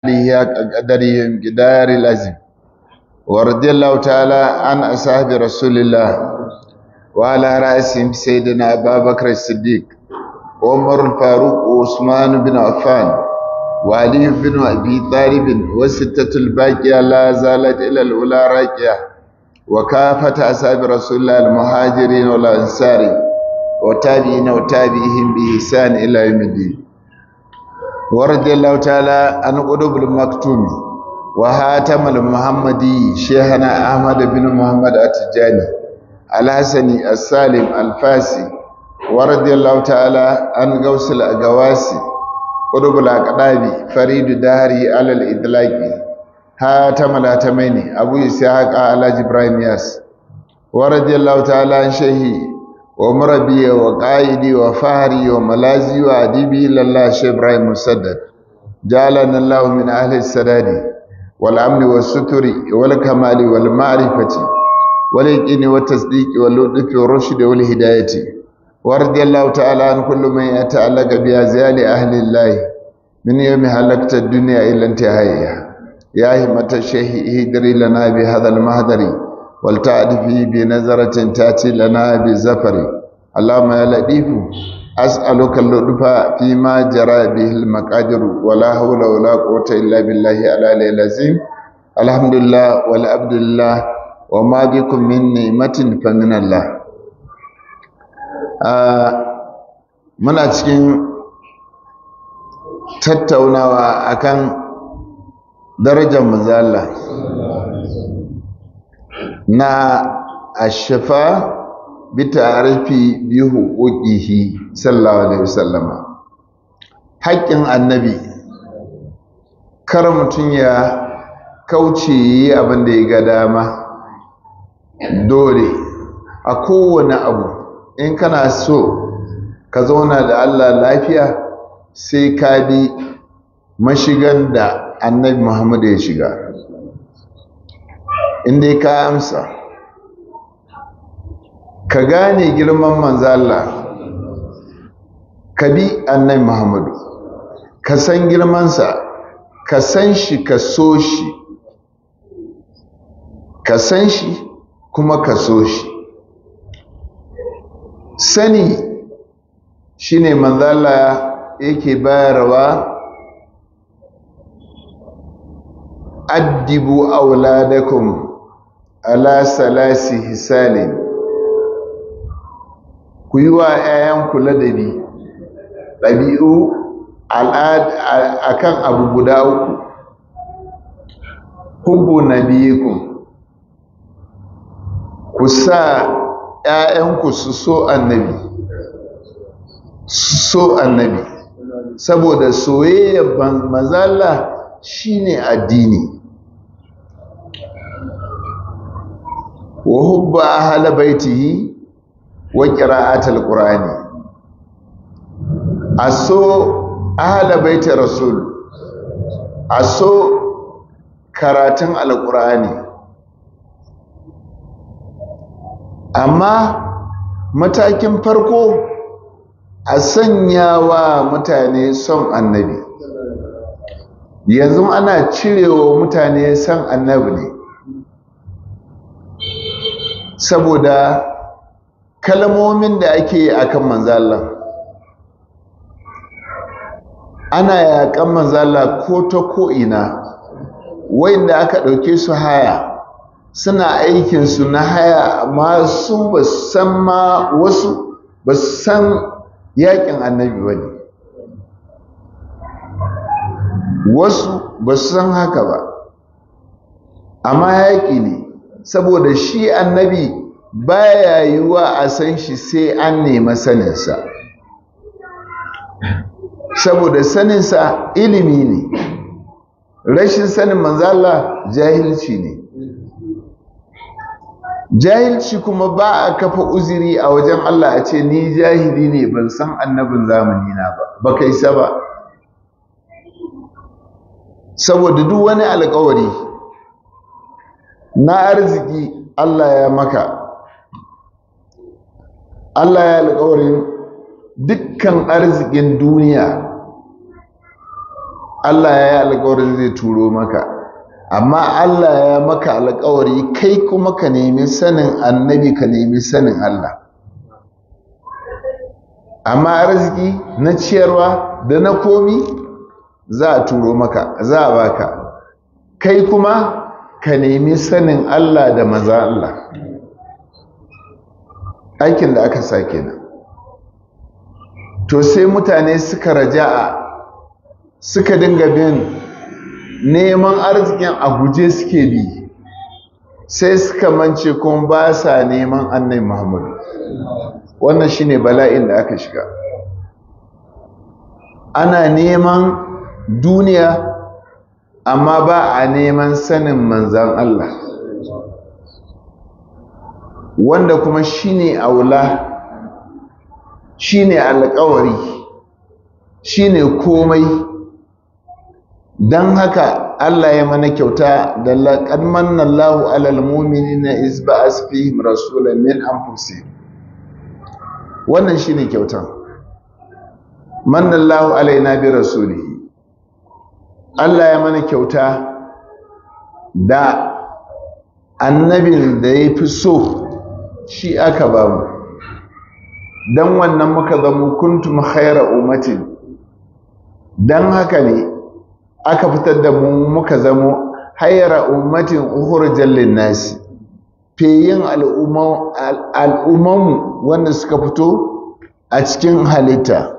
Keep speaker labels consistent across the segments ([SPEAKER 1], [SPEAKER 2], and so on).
[SPEAKER 1] قدرهم قدار العزم ورضي الله تعالى عن أصحاب رسول الله وعلى رأسهم سيدنا أبا بكر الصديق وعمر الفاروق وعثمان بن عفان وعلي بن أبي طالب والستة الباقية لا زالت إلى الأولى راكية وكافة أصحاب رسول الله المهاجرين والأنصار وتابعين وتابعهم بإحسان إلى يوم الدين ورضي الله تعالى عن قطب المكتوم وهاتم المحمدي شيخنا أحمد بن محمد التجاني الحسني السالم الفاسي ورضي الله تعالى عن غوث الأغواسي قطب الأقدابي فريد داري على الإطلاق هاتم الهاتمين أبو إسحاق على إبراهيم ياس ورضي الله تعالى عن شيخي ومربي وقائدي وفهري وملازي وأديبي لله شيخ إبراهيم مسدد جعلنا الله من أهل السداد والأمن والستر والكمال والمعرفة واليقين والتصديق واللطف والرشد والهداية ورضي الله تعالى عن كل من يتعلق بأزيال أهل الله من يوم هلكت الدنيا إلى انتهائها يا همة الشيخ اهدري لنا بهذا المهدر ولتعرفي بنظرة تأتي لنا بزفر اللهم يا لطيف أسألك اللطف فيما جرى به المقادير ولا حول ولا قوة إلا بالله العلي العظيم الحمد لله والعبد لله وما بكم من نعمة فمن الله muna cikin tattaunawa akan darajar manzo Allah na ashafa bi ta'rifi bi huquqihi sallallahu alaihi wasallama haƙƙin annabi kar mutun ya kauce abin da ya ga dama dole a kowane abu in kana so ka zauna da Allah lafiya sai ka bi mashigan da annabi Muhammad ya shiga inda ka amsa ka gane girman manzo Allah ka bi annabi Muhammad ka san girmansa ka san shi ka so shi ka san shi kuma ka so shi sani shine manzo Allah yake bayarwa addibu auladakum ala salasi hisalin ku yi wa 'ya'yanku ladabi ɗabi'u akan abu guda uku hubbu nabiyikum ku sa 'ya'yanku su so annabi saboda soyayyar manzala shine addini wa hubba ahla baitihi wa qira'atul qur'ani aso ahla baiti rasul aso karatun alqur'ani amma matakin farko a sanya wa mutane son annabi yanzu ana cirewa mutane son annabi ne saboda kalmomin da ake yi akan manzala ana yaƙan manzala ko ta ko'ina wayanda aka ɗauke su haya suna aikinsu na haya amma su ba san ma wasu ba san yaƙin annabi ba ne wasu ba su san haka ba amma yaƙi ne saboda shi annabi baya yiwuwa a san shi sai an nema saninsa saboda saninsa ilimi ne rashin sanin manzala jahilci ne jahilci kuma ba a kafa uzuri a wajen Allah a ce ni jahili ne ban san annabin zamani na ba kai sa ba saboda duk wani alƙawari na arziki Allah ya maka Allah ya alƙawarin dukkan arzikin duniya Allah ya yi alƙawarin zai turo maka, amma Allah ya maka alƙawari kai kuma ka nemi sanin annabi, ka nemi sanin Allah. Amma arziki na ciyarwa da na komi za a turo maka, za a baka, kai kuma ka nemi sanin Allah da maza Allah. Aikin da aka sa kenan. To sai mutane suka raja'a, suka dinga bin neman arzikin a guje suke bi, sai suka mance kuma ba sa neman annabi Muhammadu. Wannan shine bala'in da aka shiga. Ana neman duniya amma ba a neman sanin manzan Allah, wanda kuma shine aula, shine alƙawari, shine komai. Dan haka Allah ya mana kyauta da laqad manna Allahu 'alal mu'minina iz ba'as fihim rasulan min anfusihim. Wannan shine kyautan. Manna Allahu 'alaina bi rasulihi. Allah ya mana kyauta da annabin da ya fi so, shi aka ba mu. Dan wannan muka zama kuntum khayra ummatin. Dan haka ne aka fitar da mu muka zamo hayra ummatin ukhrijal linnasi, feyin al'ummanmu wanda suka fito a cikin halitta.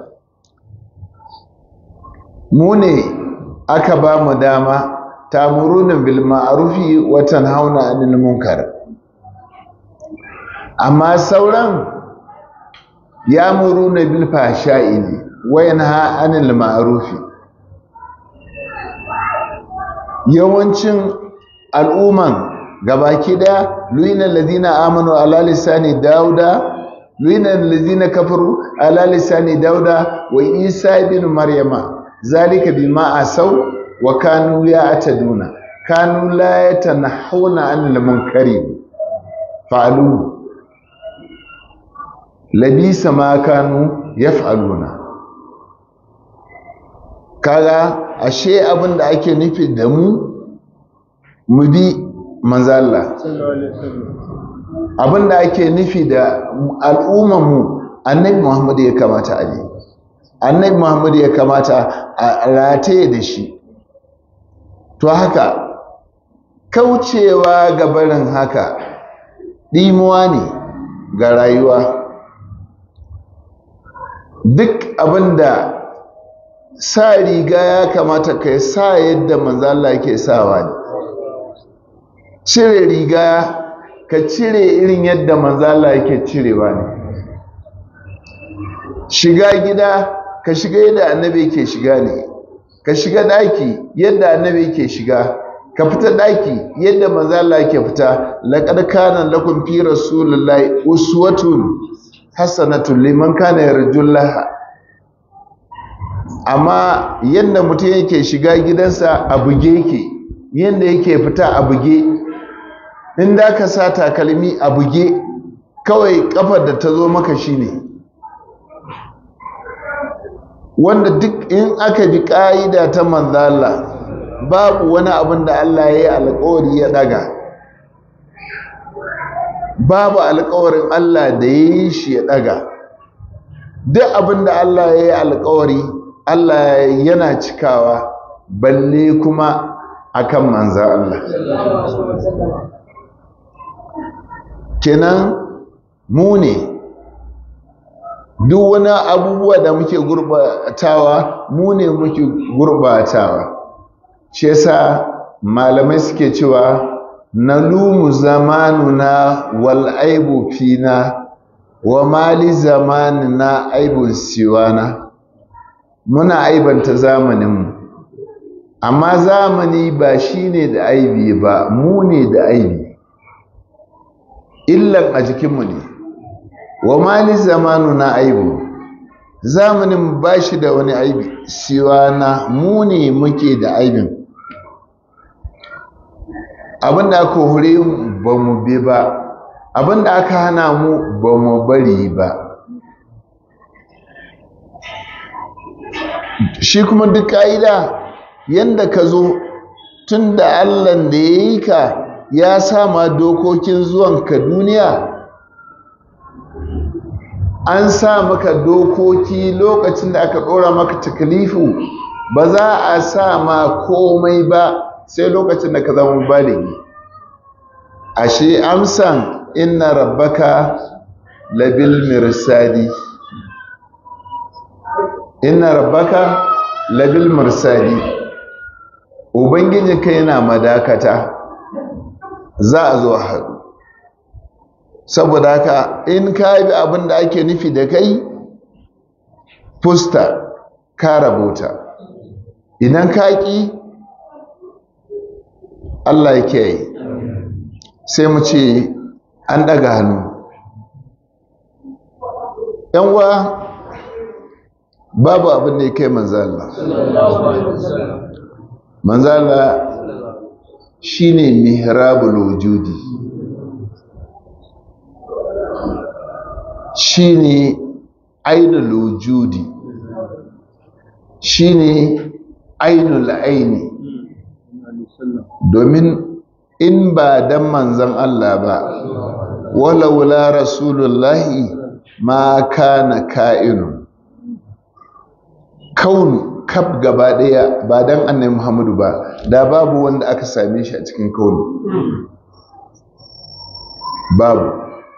[SPEAKER 1] Mu ne aka ba mu dama ta'muruna bil ma'rufi wa tanhauna 'anil munkar, amma sauran ya'muruna bil fahsha'i wa yanha 'anil ma'rufi. Yawancin al'umman gabaki daya lu'inal ladina amanu ala lisani dauda, lu'inal ladina kafaru ala lisani dauda wa isa ibn maryama, zalika bima asaw wa kanu ya'taduna, kanu la yatanahuna 'anil munkari fa'alu labisa ma kanu yaf'aluna. Kaga ashe abin da ake nufi da mu bi manzo Allah, abin da ake nufi da al'ummarmu annabi Muhammad ya kamata a bi, annabi Muhammad ya kamata a rataye da shi. To haka kaucewa ga barin haka ɗimuwa ne ga rayuwa. Duk abin da sa riga ya kamata ka sa yadda manzo Allah yake sawa ne. Cire riga ka cire irin yadda manzo Allah yake cirewa ne. Shiga gida ka shiga yadda annabi yake shiga ne. Ka shiga daki yadda annabi yake shiga. Ka fita daki yadda manzo Allah yake fita. Laqad kana lakum fi rasulillahi uswatun hasanatun liman kana yarjullaha. Amma yadda mutum yake shiga gidansa a buge yake, yadda yake fita a buge, in da ka sa takalmi a buge, kawai kafar da ta zo maka shine. Wanda duk in aka bi ƙa'ida ta manzo Allah, babu wani abin da Allah ya yi alƙawari ya ɗaga, babu alƙawarin Allah da ya yi shi ya ɗaga. Duk abin da Allah ya yi alƙawari, Allah yana cikawa, balle kuma akan manzo Allah. Kenan mu ne duk wani abubuwa da muke gurbatawa, mu ne muke gurbatawa. Shi yasa malamai suke cewa nalumu zamanuna wal aibu fina wa mali zamanina aibun siwana. Muna aibanta zamaninmu, amma zamani ba shi ne da aibi ba, mu ne da aibi. Illan a jikinmu ne. Wa mali zamanuna aibu, zamanin ba shi da wani aibi, siwana mu ne muke da aibin. Abinda aka hore ba mu bi ba, abinda aka hana mu ba mu bari ba. Shi kuma duk ƙa'ida yanda ka zo tun da Allah da ya yi ka ya sama dokokin zuwanka duniya, an sa maka dokoki lokacin da aka ɗora maka takalifu, ba za a sa ma komai ba sai lokacin da ka zama baligi. Ashe amsan inna rabbaka labil mirsadi, inna rabbaka labil mirsadi, ubangijinka yana madakata, za a zo haɗu. Saboda haka in ka bi abin da ake nufi da kai, fusta ka rabota. Idan ka ƙi, Allah ya kiyaye. Sai mu ce an ɗaga hannu. Yanwa babu abin da ya kai manzo Allah. Manzo Allah shine mihrabul wujudi, shine ainul wujudi, shine ainul aini. Domin in ba dan manzon Allah ba, walaula rasulullahi ma kana ka'inu. Kaunu kaf gaba daya ba dan annabi Muhammadu ba, da babu wanda aka same shi a cikin kaunu. Babu.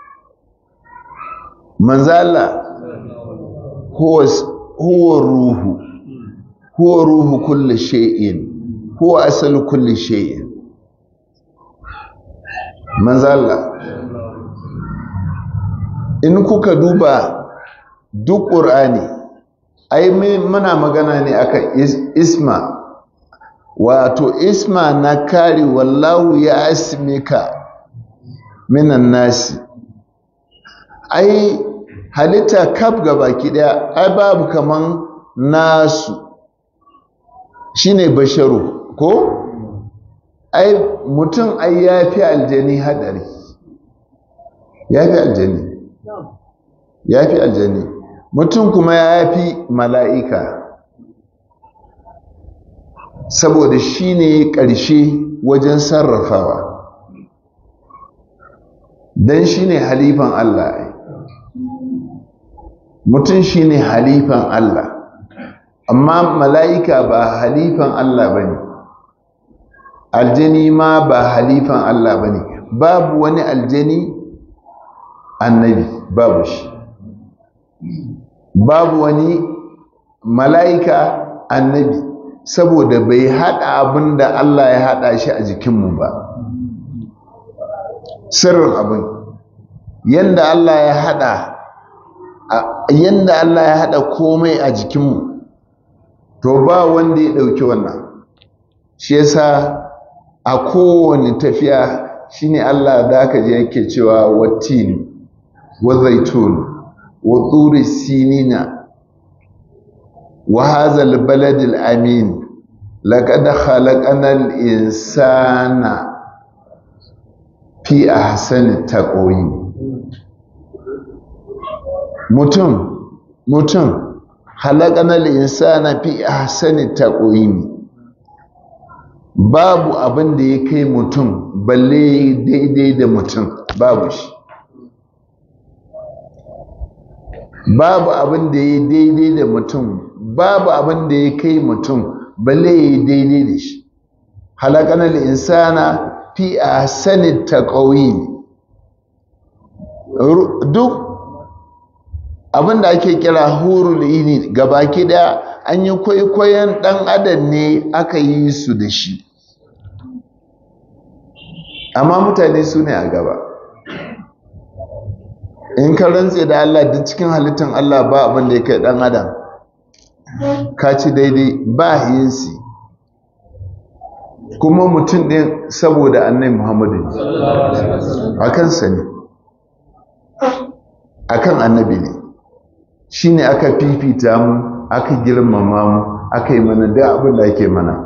[SPEAKER 1] Manzo Allah huwa ruhu, huwa ruhu kulli shay'in, huwa asalu kulli shay'in. Manzo Allah, in kuka duba duk Qur'ani, ai muna magana ne akan isma, wato isma na kari wallahu ya asmika minan nasi. Ai halitta kaf gabaki daya ai babu kaman nasu, shine basharu ko? Ai mutum ai yafi aljani hadari, yafi aljani, yafi aljani. Mutum kuma yafi mala'ika, saboda shine ƙarshe wajen sarrafawa, dan shine halifan Allah. Mutum shine halifan Allah, amma mala'ika ba halifan Allah bane, aljani ma ba halifan Allah bane. Babu wani aljani annabi, babu shi. Babu wani mala'ika annabi, saboda bai haɗa abin da Allah ya haɗa shi a jikinmu ba. Sirrin abin yanda Allah ya haɗa komai a jikinmu, to ba wanda ya ɗauki wannan. Shi yasa a kowane tafiya shine Allah da aka je yake cewa wattini wa zaitun wa turi sinina wa hazal baladil amin laqad khalaqanal insana fi ahsani taqwim. mutum khalaqanal insana fi ahsani taqwim. Babu abin da ya kai mutum balle daidai da mutum, babu shi. Babu abin da ya daidai da mutum, babu abin da ya kai mutum balle ya daidai da shi. Khalaqanal insana fi ahsani taqwim. Duk abin da ake kira hurul ini gabaki daya an yi kwaikwayon dan adam ne aka yi su da shi, amma mutane su ne a gaba. In ka rantse da Allah duk cikin halittar Allah ba abin da ya kai dan adam, ka ci daidai. ba yinsi kuma mutum ɗin saboda annabi Muhammadu a kansa ne, akan annabi ne, shine aka fifita mu, aka girmama mu, aka yi mana da abin da ake mana.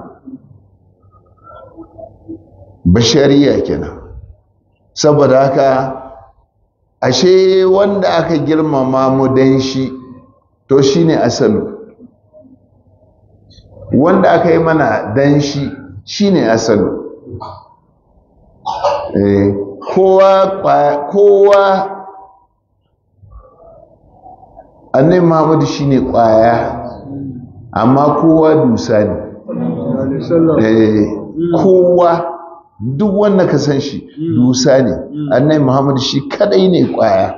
[SPEAKER 1] Bashariya kenan. Saboda haka ashe wanda aka girmama mu dan shi, to shine asalu. wanda aka yi mana dan shi shine asali. Kowa annabi Muhammadu shine kwaya, amma kowa dusa ne. Kowa duk wanda ka san shi dusa ne, annabi Muhammadu shi kadai ne kwaya.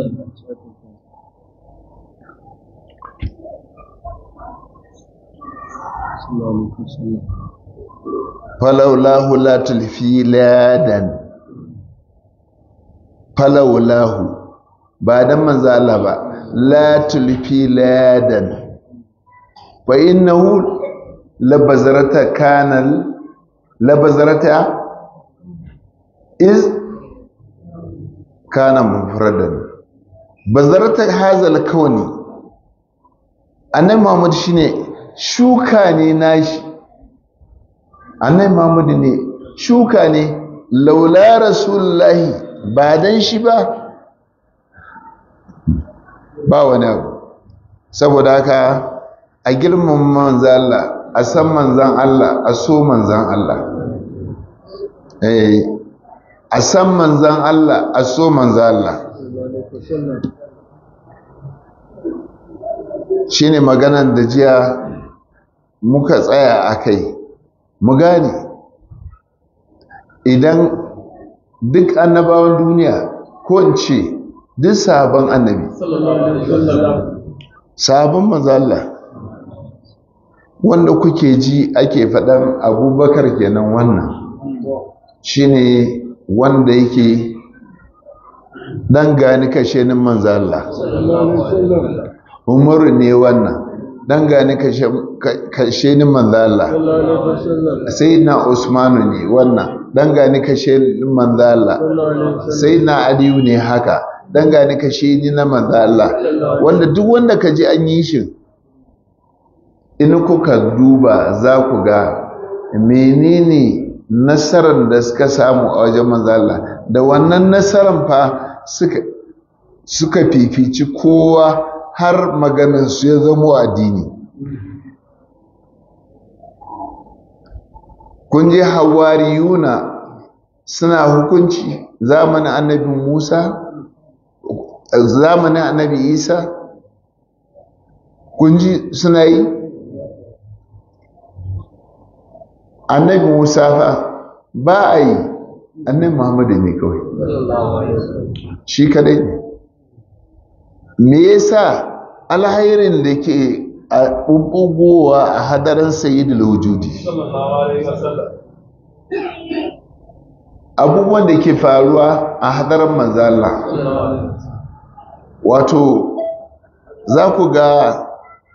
[SPEAKER 1] falaulahu la tulfi ladan, falaulahu ba dan manzo Allah ba, la tulfi ladan fa innahu labazarata kanal labazarata iz kana mufradan bazarata hazal kauni. annabi Muhammad shine shuka ne nashi, annabi Muhammad ne shuka ne, laula rasulullahi ba dan shi ba wani abu. saboda haka a girman manzan Allah, a san manzan Allah, a so manzan Allah, a san manzan Allah, a so manzan Allah. shine maganan da jiya muka tsaya a kai. mu gane idan duk annabawan duniya, ko in ce duk sahabban annabi, sahabban manzo Allah wanda kuke ji ake faɗan Abubakar kenan, wannan shine wanda yake dan gani kashenin manzo Allah. Umaru ne wannan dan gani kashenin manzo Allah. Sayyidina Usmanu ne wannan dan gani kashenin manzo Allah. Sayyidina Aliyu ne haka dan gani kashenin na manzo Allah. Wanda duk wanda kaji an yi shi, in kuka duba za ku ga menene nasarar da suka samu a wajen manzo Allah, da wannan nasarar fa suka fifici kowa, har maganin su ya zama addini. kun je hawariyuna suna hukunci zamanin annabi Musa, zamanin annabi Isa, kun ji suna yi. annabi Musa fa ba a yi, annabi Muhammadu ne kawai, shi kadai ne. me yasa alhairin da ke a ɓuɓɓugowa a hadarin sayyidul wujudi, abubuwan da ke faruwa a hadarin manzo Allah, wato za ku ga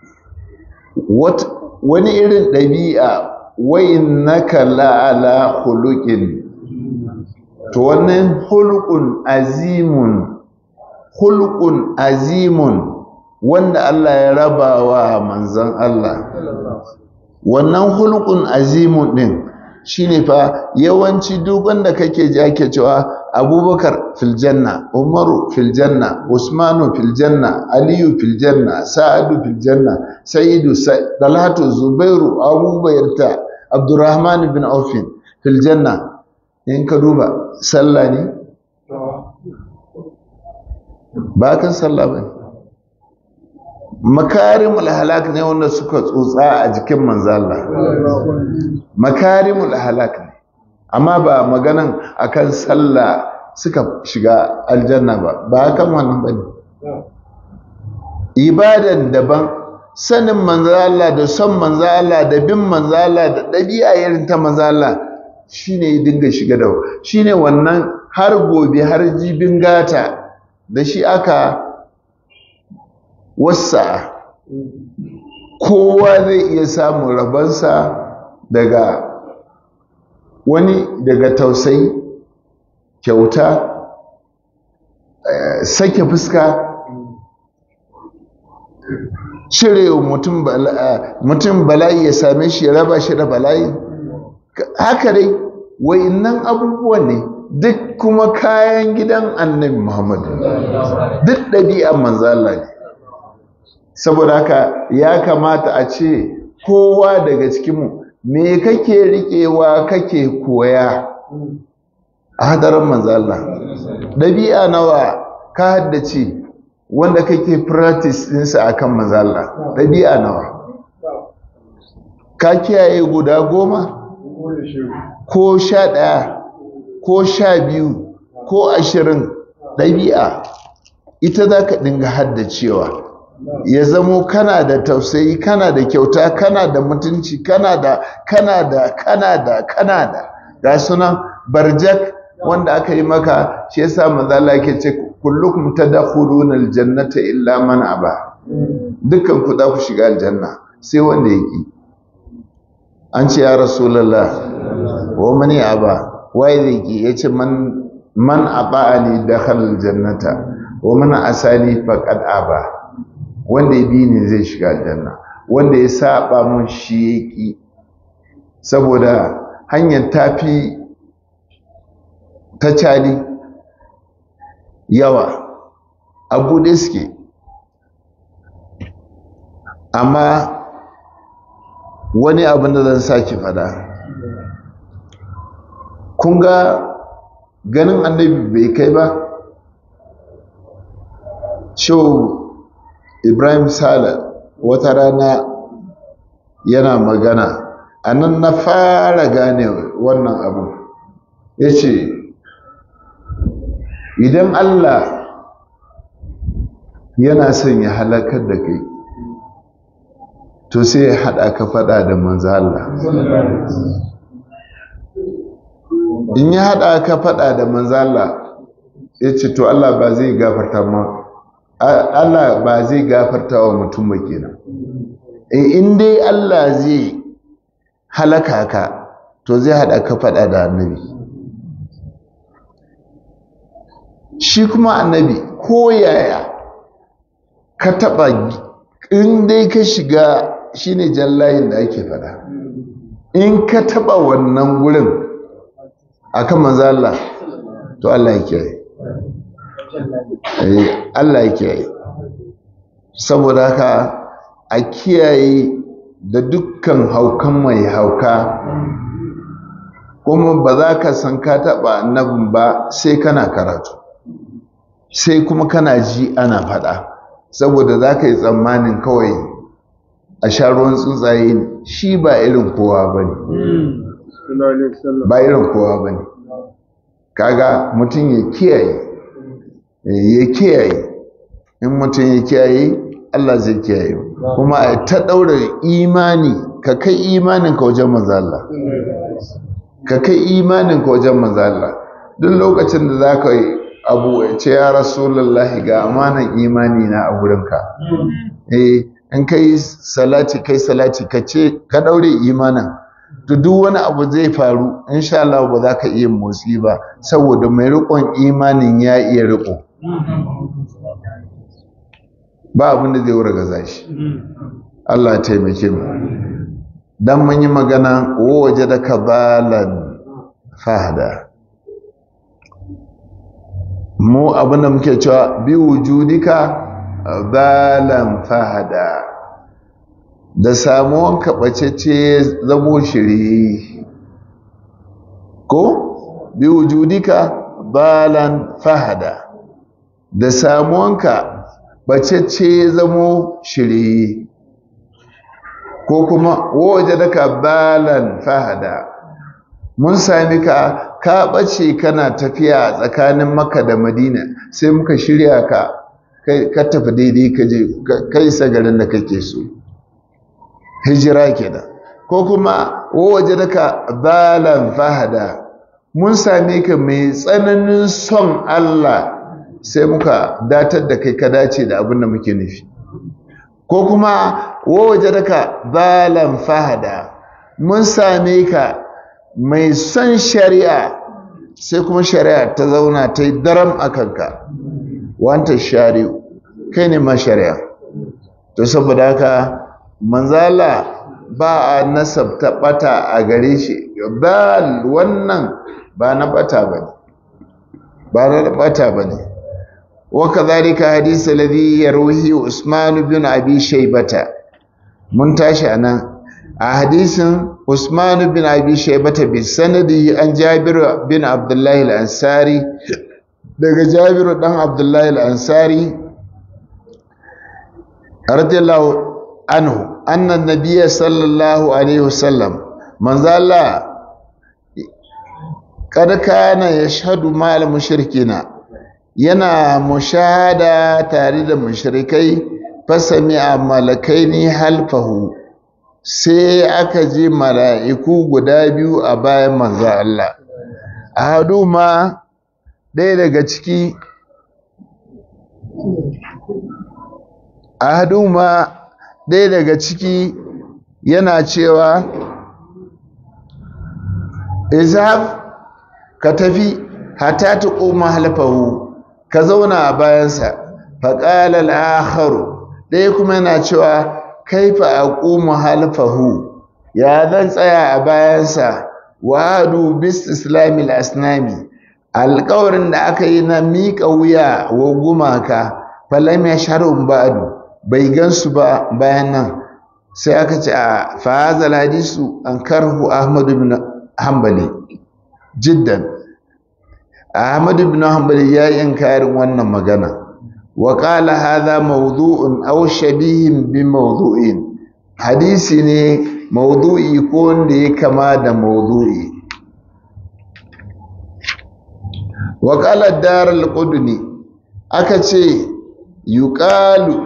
[SPEAKER 1] wani irin ɗabi'a, wa innaka la'ala khuluqin, to wannan hulqun azimun wanda Allah ya raba wa manzon Allah. wannan hulqun azimun din shine fa yawanci duk wanda kake ji ake cewa Abubakar fil janna, Umaru fil janna, Usmanu fil janna, Aliyu fil janna, Sa'adu fil janna, Sayyidu, Talhatu, Zubairu, Abubayrta, Abdurrahman bin Auf fil janna. in ka duba sallah ne ba kan sallah ba. makarimul halak ne wanda suka tsotsa a jikin manzo Allah, makarimul halak ne, amma ba maganan akan sallah suka shiga aljanna ba kan wannan bane. ibadan daban, sanin manzo Allah da son manzo Allah da bin manzo Allah da dabi'a irin ta manzo Allah shine ya dinga shiga da shine wannan har gobe har jibin gata da shi aka wasa. kowa zai iya samun rabansa daga wani, daga tausayi, kyauta, sake fuska, cire mutum bala'i ya same shi ya raba shi da bala'i. haka dai wa'innan abubuwan ne duk kuma kayan gidan annabi Muhammad, duk ɗabi'an manzo Allah ne. saboda haka ya kamata a ce kowa daga cikinmu me kake riƙewa kake koya a hadarin manzo Allah? Ɗabi'a nawa ka haddace wanda kake practice ɗinsa a kan manzo Allah? Ɗabi'a nawa ka kiyaye? Guda 10 ko 11 ko 12 ko 20? Ɗabi'a ita za ka dinga haddacewa, ya zamo kana da tausayi, kana da kyauta, kana da mutunci, kana da ga sunan barjak wanda aka yi maka. Shi yasa manzo Allah yake ce kullukum tadkhuluna aljannata illa man aba, dukkan ku za ku shiga aljanna sai wanda yake. An ce ya rasulullah wa man aba, wai zai ki? Yace man aba'ani dakhala aljannata wa man asani faqad aba. Wanda ya bi ni zai shiga aljanna, wanda ya saba mun shi yake. Saboda hanyar tafi ta cali yawa, abu da suke, amma wani abin da zan sake fada, kun ga ganin annabi bai kai ba. Shehu Ibrahim Sale wata rana yana magana, a nan na fara gane wannan abu. Ya ce idan Allah yana son ya halakar da kai, to sai ya haɗa ka faɗa da manzo Allah. In ya haɗa ka faɗa da manzo Allah, ya ce to Allah ba zai gafarta wa mutum ba kenan. In dai Allah zai halaka ka, to zai haɗa ka faɗa da annabi. Shi kuma annabi ko yaya ka taɓa, in dai ka shiga, shine jallayin da ake faɗa, in ka taɓa wannan wurin akan manzo Allah, to Allah ya kiyaye. Allah ya kiyaye. Saboda haka a kiyaye da dukkan haukan mai hauka, kuma ba za ka san ka taɓa annabin ba sai kana karatu, sai kuma kana ji ana faɗa. Saboda za ka yi tsammanin kawai a sha ruwan tsuntsaye ne. Shi ba irin kowa ba ne, ba irin kowa ba ne. Kaga mutum ya kiyaye, in mutum ya kiyaye, Allah zai kiyaye. Kuma a ta ɗaura imani, ka kai imaninka wajen manzo Allah, ka kai imaninka wajen manzo Allah. Duk lokacin da za ka yi abu ya ce ya rasulullahi ga amanan imani na a gurinka, in kai salati ka ce ka ɗaure imanin, to duk wani abu zai faru insha Allah ba za ka iya motsi ba, saboda mai riƙon imanin ya iya riƙo, ba abin da zai wurgaza shi. Allah ya taimake mu. Dan mun yi magana waje da kabalan fahada, mu abin da muke cewa bi wujudika balan fahada, da samuwan kaɓacece zamo shiri, ko bi wujudika balan fahada, da samuwanka bacece zamo shiri, ko kuma waje daga balan fahada, mun sami ka ɓace kana tafiya tsakanin Makka da Madina, sai muka shirya ka tafi daidai, ka je kai garin da kake so, hijira kenan. Ko kuma waje daga balan fahada, mun same ka mai tsananin son Allah, sai muka datar da kai ka dace da abin da muke nufi. Ko kuma waje daga balan fahada, mun same ka mai son shari'a, sai kuma shari'a ta zauna ta yi daram a kanka, wanta shari'u, kai ne ma shari'a. To saboda haka manzala ba a nasabta bata a gare shi, bal wannan ba na bata bane, ba na bata bane. Wa kadhalika hadith alladhi yarwihi Usman bin Abi Shaybata, mun tashi anan. a hadisin Usman bin Abi Shaybata bi sanadi an Jabir bin Abdullah al-Ansari daga Jabir dan Abdullah al-Ansari radiyallahu anhu anna an-nabiy sallallahu alaihi wasallam manzo Allah kada kana yashhadu ma'al mushrikina yana mushahada tare da mushrikai fasami a malakaini halfahu sai aka ji mala'iku guda biyu a bayan manzo Allah ahaduma ɗaya daga ciki yana cewa izhab ka tafi hatta tuquma halfahu ka zauna a bayansa faqala al-akharu ɗaya kuma yana cewa kaifa aqumu halfahu ya zan tsaya a bayansa wa'adu bis islamil asnami alƙawarin da aka yi na miƙa wuya wa gumaka falam yasharun ba'du bai gansu ba bayan nan sai aka ce a fahazal hadisu an karhu Ahmad ibn Hanbali jiddan Ahmad ibn Hanbali ya yi inkarin wannan magana wa qala hadha mawdu'un aw shabihin bi mawdu'in hadisi ne mawdu'i ko wanda ya kama da mawdu'i wa qala Darul-Qudni aka ce yuqalu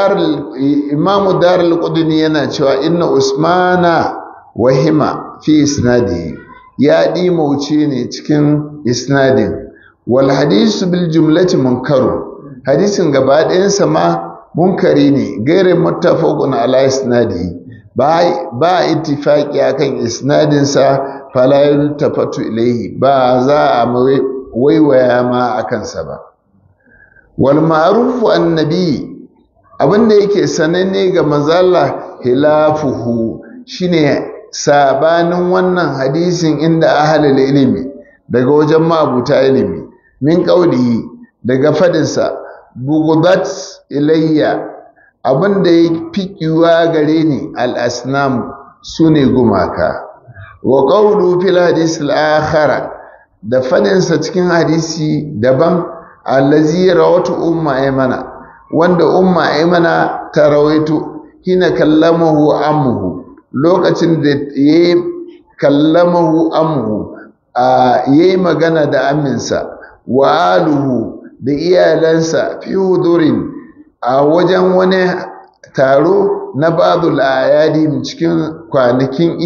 [SPEAKER 1] Imam Darul-Qudni yana cewa inna Usmana wahima fi isnadihi ya dimauce ne cikin isnadin wal hadisu bil jumlati munkaru hadisin gaba ɗayansa ma munkari ne gaire muttafaqun ala isnadihi ba ittifaqi akan isnadin sa fala yultafatu ilayhi ba za a waiwaya ma akan sa ba wal ma'ruf annabi abinda yake sananne ga manzala hilafuhu shine sabanin wannan hadisin inda ahlul ilimi daga wajen mabuta ilimi min qaulihi daga fadinsa bugudat ilayya abinda ya fikiwa gare ni al-asnam sune gumaka wa qawlu fil hadis al-akhar da fadinsa cikin hadisi daban allazi rawatu umma aymana wanda umma aymana ta rawaito hina kallamahu ammuhu lokacin da yayi kallamahu ammuhu yayi magana da aminsa wa aluhu da iyalansa fi hudurin a wajen wani taro na ba'dul ayadi cikin kwanakin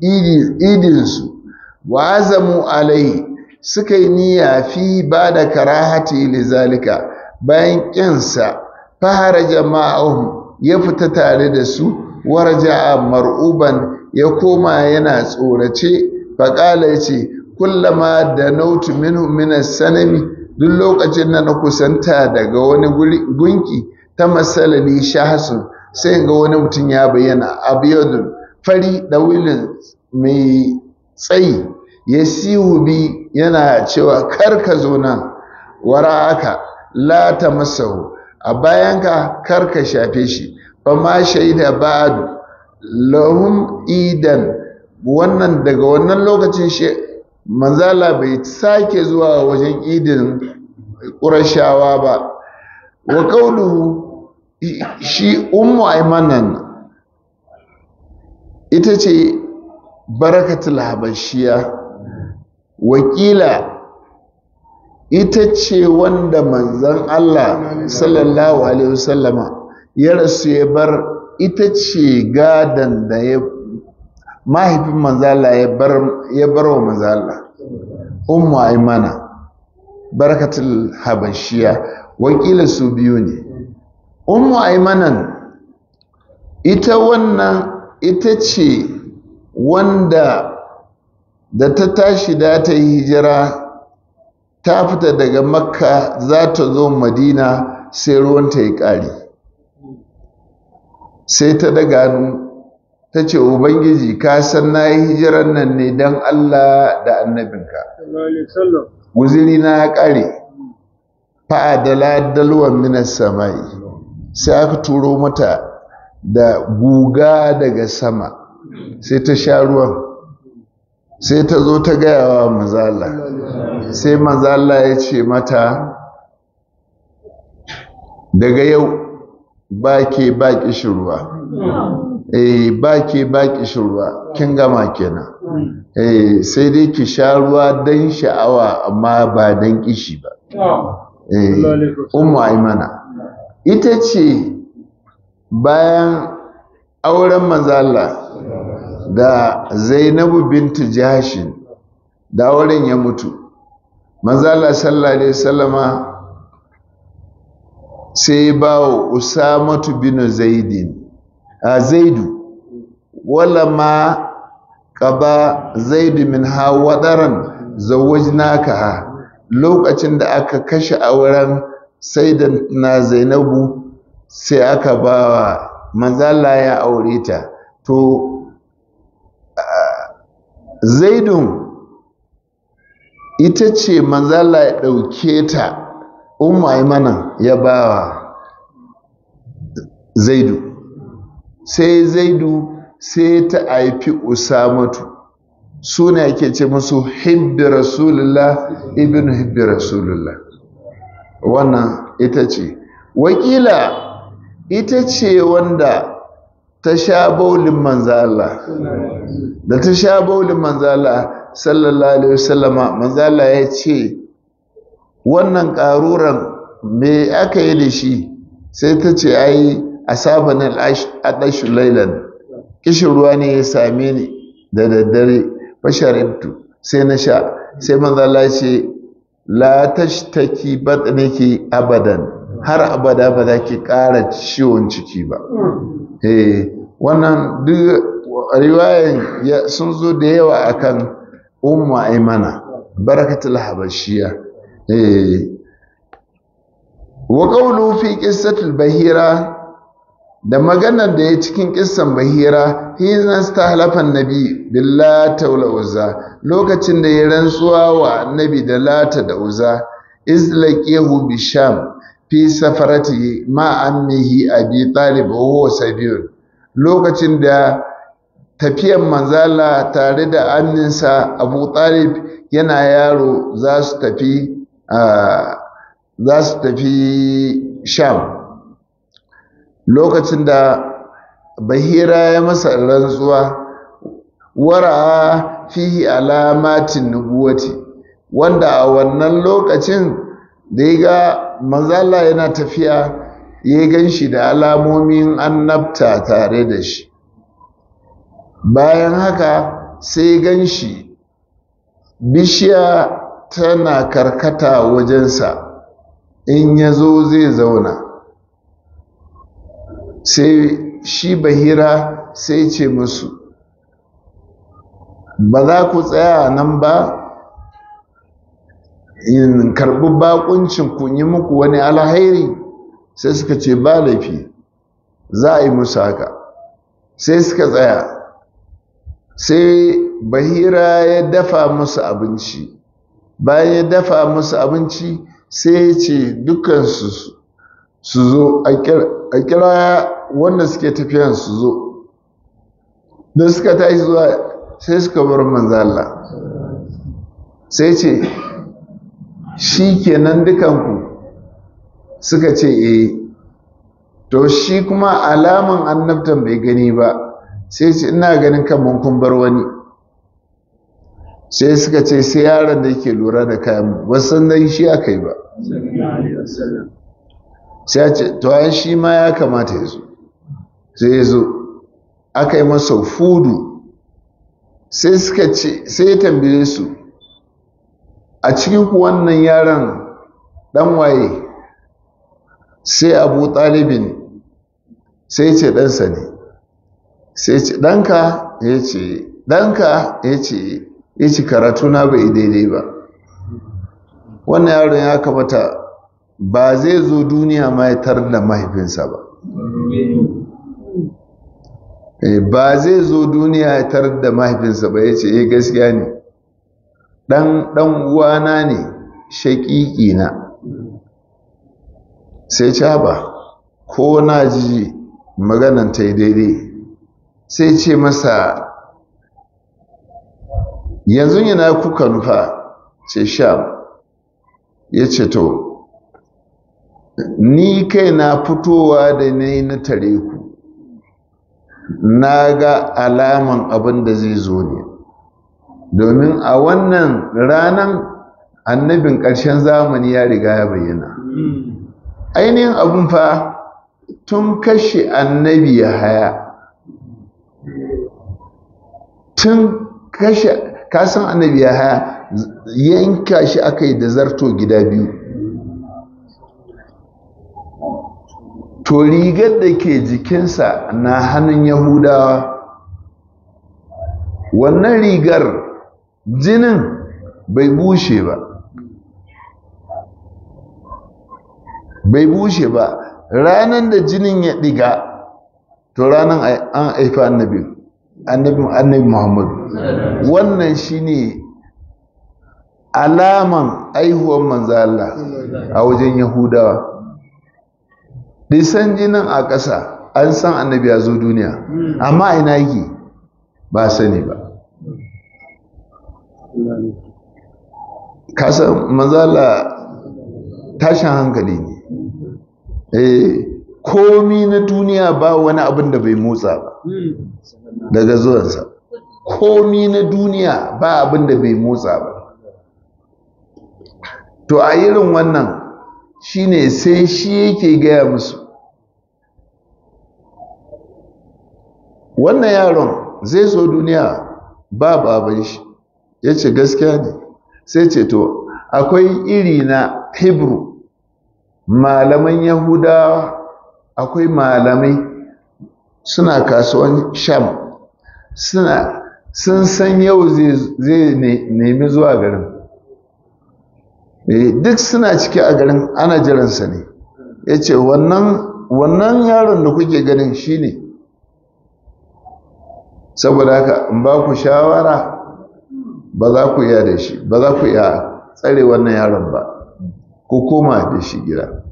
[SPEAKER 1] idinsu wa azamu alai suka yi niyya fi ba da karahati lizalika bayan kinsa fahara jama'ahum ya fita tare da su warja'a mar'uban ya koma yana tsorace faƙala ya ce kullama da nautu minhu minas sanami duk lokacin da na kusanta daga wani gunki ta masalali shahasun sai ga wani mutum ya bayyana abiyadun fari ɗawilin mai tsayi ya sihu bi yana cewa karka zo nan wara aka la ta masahu a bayanka karka shafe shi ba ma shaida ba'adu lahum idan wannan daga wannan lokacin manzala bai sake zuwa wajen idin ƙurashawa ba wa kauluhu shi ummu aimanan ita ce barakatul habashiya wakila ita ce wanda manzan Allah sallallahu alaihi wasallama ya rasu ya bar ita ce gadan da ya mahaifin manzala ya bar wa manzala ummu aimana barakatul habashiya wakila su biyu ne ummu aimanan ita wannan ita ce wanda da ta tashi da ta yi hijira ta fita daga makka za ta zo madina sai ruwanta ya ƙare sai ta daga hannu ta ce ubangiji ka san na yi hijiran nan ne don Allah da annabinka guziri na ya ƙare fa'adala dalwan minas samai sai aka turo mata da guga daga sama sai ta sha ruwan sai ta zo ta gaya wa manzala sai manzala ya ce mata daga yau ba ke ba ƙishirwa ba ke ba ƙishirwa kin gama kenan sai dai ki sha ruwa don sha'awa amma ba don ƙishi ba Ummu Aimana ita ce bayan auren manzala da Zainabu bintu Jahshin da auren ya mutu manzala sallallahu alaihi wasallama sai ba wa Usamatu bin Zaidu wala ma qaba Zaidu min hawadaran zawajnaka lokacin da aka kashe auren na Zainabu sai aka ba wa manzala ya aure ta to Zaidun ita ce manzala ya ɗauke ta Ummu Aimana ya ba wa Zaidu sai ta haifi Usamatu suna yake ce musu hibbi rasulullah ibn hibbi rasulullah wannan ita ce wakila ita ce wanda ta sha baulin manzala da ta sha baulin manzala sallallahu alaihi wasallama manzala ya ce wannan ƙaruran me aka yi da shi sai ta ce ai asaban al-adashu laylan kishin ruwa ne ya same ni da daddare fasharibtu sai na sha sai manzala ce la tashtaki batniki abadan har abada ba za ki ƙara ciwon ciki ba wannan duk riwayan sun zo da yawa akan Ummu Aimana barakatul habashiya wa qawlu fi qissatil bahira da maganar da ya cikin kissan bahira hizan stahlafan nabi billata wal uzza lokacin da ya rantsuwa wa annabi da lata da uzza izlaqihu bisham fi safarati ma ammihi abi talib wa huwa sabiyun lokacin da tafiyan manzala tare da amminsa abu talib yana yaro za su tafi sham lokacin da bahira ya masa rantsuwa wara fihi alamatin nubuwati wanda a wannan lokacin da ya ga manzala yana tafiya ya gan shi da alamomin annabta tare da shi bayan haka sai gan shi bishiya tana karkata wajensa in ya zo zai zauna sai shi bahira sai ce musu ba za ku tsaya nan ba in karɓi bakuncin ku yi muku wani alhairi sai suka ce ba laifi za a yi musu haka sai suka tsaya sai bahira ya dafa musu abinci bayan ya dafa musu abinci sai ya ce dukansu su zo a kira wanda suke tafiyan su zo da suka tashi zuwa sai suka bar manzala sai ce shi kenan dukanku suka ce to shi kuma alaman annabtan bai gani ba sai ce ina ganin kan kun bar wani sai suka ce sai yaron da yake lura da kayan wasan dan shi aka yi ba sai ya ce to ai shi ma ya kamata ya zo sai ya zo aka yi masa fudu sai suka ce sai ya tambaye su a cikin ku wannan yaron dan waye sai Abu Talibin sai ce ɗansa ne sai ce ɗanka ya ce ɗanka ya ce karatu na bai daidai ba wannan yaron ya kamata ba zai zo duniya ma ya tar da mahaifinsa ba ba zai zo duniya ya tar da mahaifinsa ba ya ce gaskiya ne ɗan uwana ne shaƙiƙi na sai ce ba ko na ji maganan ta yi daidai sai ce masa yanzu yana kuka nufa ce Sham. Ya ce to ni kai na fitowa da ne na tare ku, na ga alaman abin da zai zo ne, domin a wannan ranan annabin ƙarshen zamani ya riga ya bayyana. Ainihin abin fa tun kashe annabi Yahaya, tun kashe kasan annabi Yahaya yanka shi aka yi da zarto gida biyu. To rigar da ke jikinsa na hannun Yahudawa, wannan rigar jinin bai bushe ba, ranar da jinin ya ɗiga to ranar an haifa annabi Muhammadu. Wannan shine alaman aihuwar manzo Allah a wajen Yahudawa. Disan jinin a ƙasa an san annabi ya zo duniya, amma ina yake ba sani ba. Kasan manzo Allah tashin hankali ne. Komi na duniya ba wani abin da bai motsa ba daga zuwansa. Komi na duniya ba abin da bai motsa ba. To a irin wannan shine sai shi yake gaya musu, wannan yaron zai zo duniya ba baban shi. Ya ce gaskiya ne. Sai ce to akwai iri na Hebrew, malaman Yahudawa, akwai malamai suna kasuwan Sham, sun san yau zai nemi zuwa garin. Duk suna ciki a garin, ana jiransa ne. Ya ce wannan yaron da kuke ganin shi ne. Saboda haka in ba ku shawara, ba za ku iya da shi, ba za ku iya tsare wannan yaron ba, ku koma da shi gida,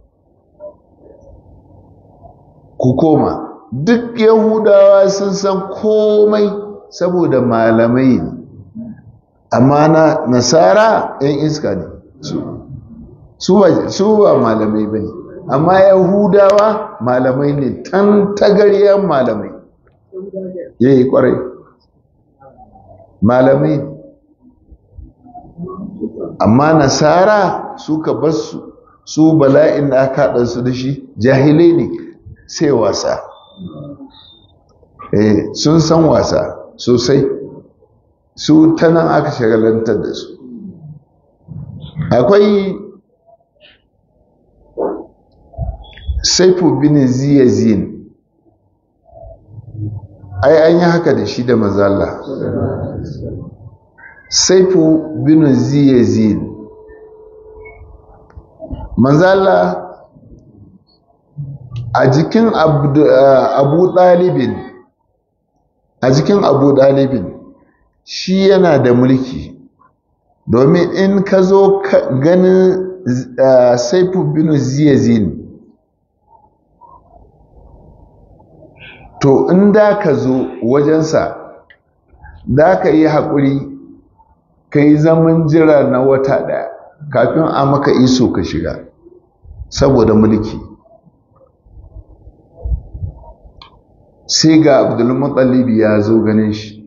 [SPEAKER 1] ku koma. Duk Yahudawa sun san komai saboda malamai ne, amma na Nasara 'yan iska ne, su ba malamai ba ne, amma Yahudawa malamai ne, tantagaryen malamai. Yayi kwarai, malamai. Amma Nasara suka basu, su bala'in da aka haɗa su da shi jahilai ne, sai wasa. Sun san wasa sosai, su ta nan aka shagalantar da su. Akwai Saifu bin Ziyazin, an yi haka da shi da manzo Allah. Saifu bin Ziyazin, manzo Allah a jikin Abu Talibin, shi yana da mulki, domin in ka zo ganin Saifu bin Ziyazin, to in da ka zo wajensa da ka yi haƙuri ka yi zaman jira na wata ɗaya kafin a maka iso ka shiga, saboda mulki. Sai ga Abdulmuttalibi ya zo ganin shi.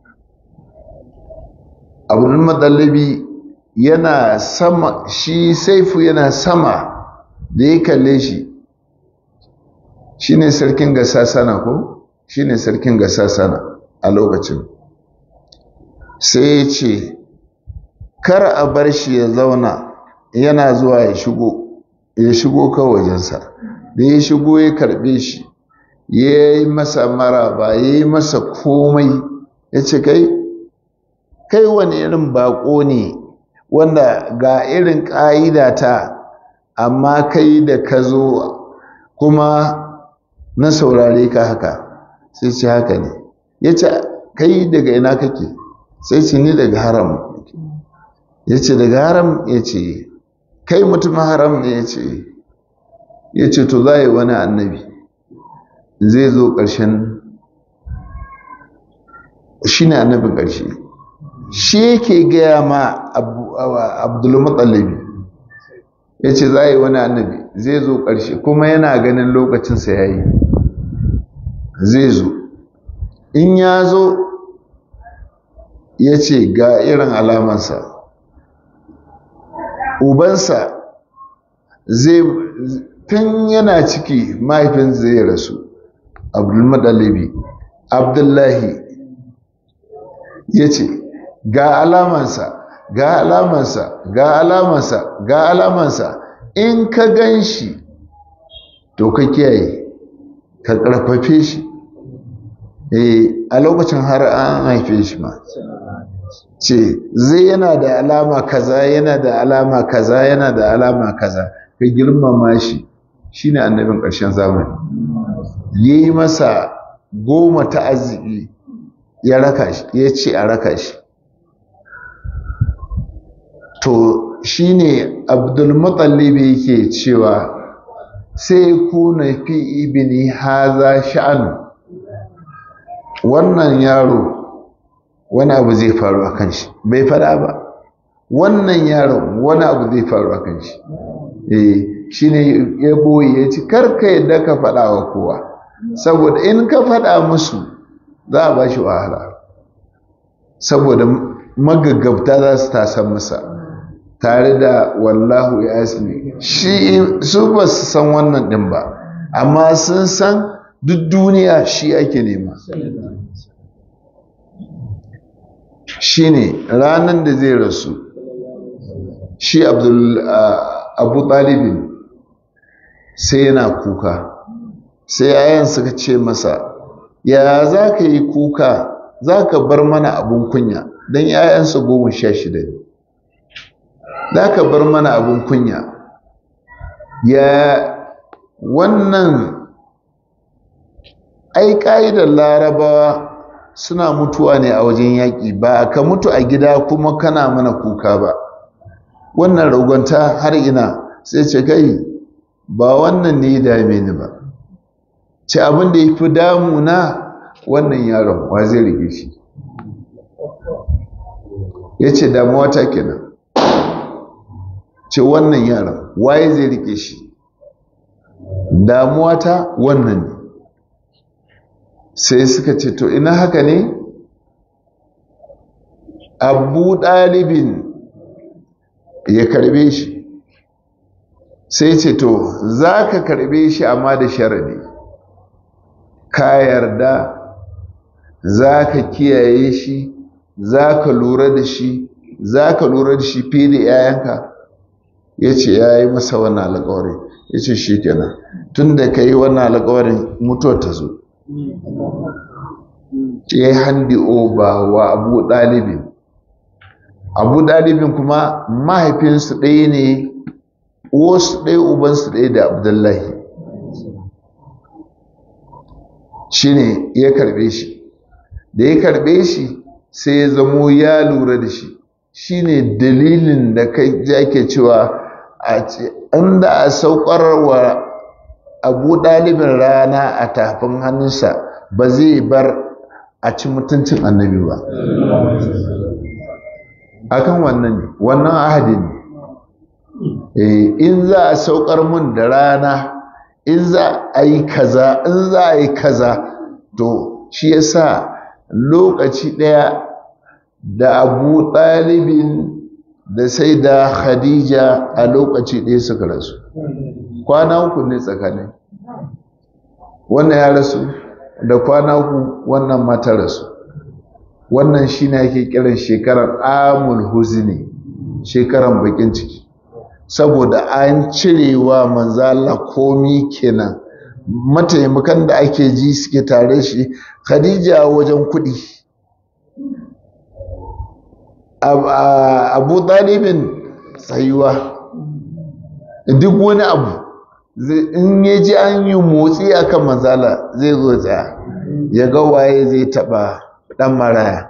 [SPEAKER 1] Abdulmuttalibi yana sama, shi Saifu yana sama, da ya kalle shi, shi ne sarkin Gassasana ko? Shi ne sarkin Gassasana a lokacin. Sai ya ce kar a bar shi ya zauna, yana zuwa ya shigo kawai wajensa. Da ya shigo ya karbe shi, ya yi masa maraba, ya yi masa komai. Ya ce kai wani irin bako ne, wanda ga irin ƙa'ida ta, amma kai da ka zo kuma na saurare ka haka. Sai ce haka ne. Ya ce kai daga ina kake? Sai ce ni daga haram. Ya ce daga haram? Ya ce kai mutumin haram ne? Ya ce to za yi wani annabi zai zo ƙarshen, shi ne annabin ƙarshe, shi yake gaya ma Abdulmuttalibi ya ce za a yi wani annabi zai zo ƙarshe kuma yana ganin lokacinsa ya yi zai zo in ya zo ya ce ga irin alamansa ubansa zai tun yana ciki mahaifin zai rasu Abdulmuttalibi Abdullahi ya ce ga alamansa ga alamansa ga alamansa ga alamansa in ka gan shi to ka kiyaye ka ƙarfafe shi a lokacin har an haife shi ma ce zai yana da alama kaza yana da alama kaza yana da alama kaza ka girmama shi shine annabin ƙarshen zamani yayi masa 10 ta arziki ya raka shi ya ce a raka shi to shine Abdulmuttalib yake cewa sai kuna fi ibni haza sha'an wannan yaro wani abu zai faru akan shi bai fada ba wannan yaron wani abu zai faru akan shi shine ya boye ya ci karka yadda ka fada wa kowa saboda in ka fada musu za a ba shi wahala saboda magaggabta za su tasan masa tare da wallahu ya asmi shi su ba su san wannan din ba amma sun san duk duniya shi ake nema shi ne ranar da zai rasu shi abu talibin sai yana kuka sai yayan suka ce masa ya za ka yi kuka za ka bar mana abun kunya don yayansa 16 ne za ka bar mana abun kunya ya wannan ai ƙa'idar larabawa suna mutuwa ne a wajen yaƙi ba ka mutu a gida kuma kana mana kuka ba wannan ragwanta har ina sai ce kai ba wannan ne dame ni ba ce abin da ya fi damuna wannan yaron wa zai rike shi ya ce damuwa ta kenan ce wannan yaron waye zai rike shi damuwa ta wannan ne sai suka ce to ina haka ne Abu Dalibin ya karbe shi sai ce to za ka karbe shi amma da sharadi ka yarda za ka kiyaye shi za ka lura da shi fiye da 'ya'yanka ya ce ya yi masa wannan alƙawari ya ce shi kenan tun da ka yi wannan alƙawarin mutuwar ta zo ya yi handi oba wa abu ɗalibin kuma mahaifinsu ɗaya ne wasu ɗaya ubansu ɗaya da abdullahi shi ne ya karɓe shi da ya karɓe shi sai ya zamo ya lura da shi shi ne dalilin da kai ake cewa inda a saukar wa abu ɗalibin rana a tafin hannunsa ba zai bar a ci mutuncin annabi ba akan wannan ne wannan ahadi ne in za a saukar mun da rana in za a yi kaza to shi yasa lokaci ɗaya da abu ɗalibin da sai da khadija a lokaci ɗaya suka rasu kwana 3 ne tsakanin wannan ya rasu da kwana 3 wannan mata rasu wannan shi ne ake kiran shekarar amul huzni shekarar bakin ciki saboda an cirewa manzala komi kenan mataimakan da ake ji suke tare shi khadija wajen kudi abu ɗalibin tsayuwa duk wani abu in ya ji an yi motsi akan manzala zai zo tsaya ya ga waye zai taba dan maraya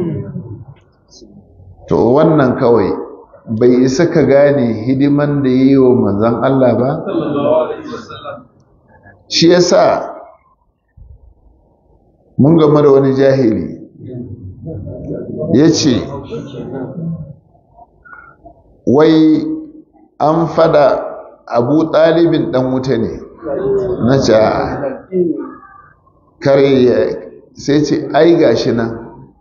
[SPEAKER 1] to wannan kawai bai isa ka gane hidiman da yi wa manzan Allah ba shi yasa mun game da wani jahili ya ce wai an fada Abu Talibin dan wuta ne na ce kare sai ce ai gashi nan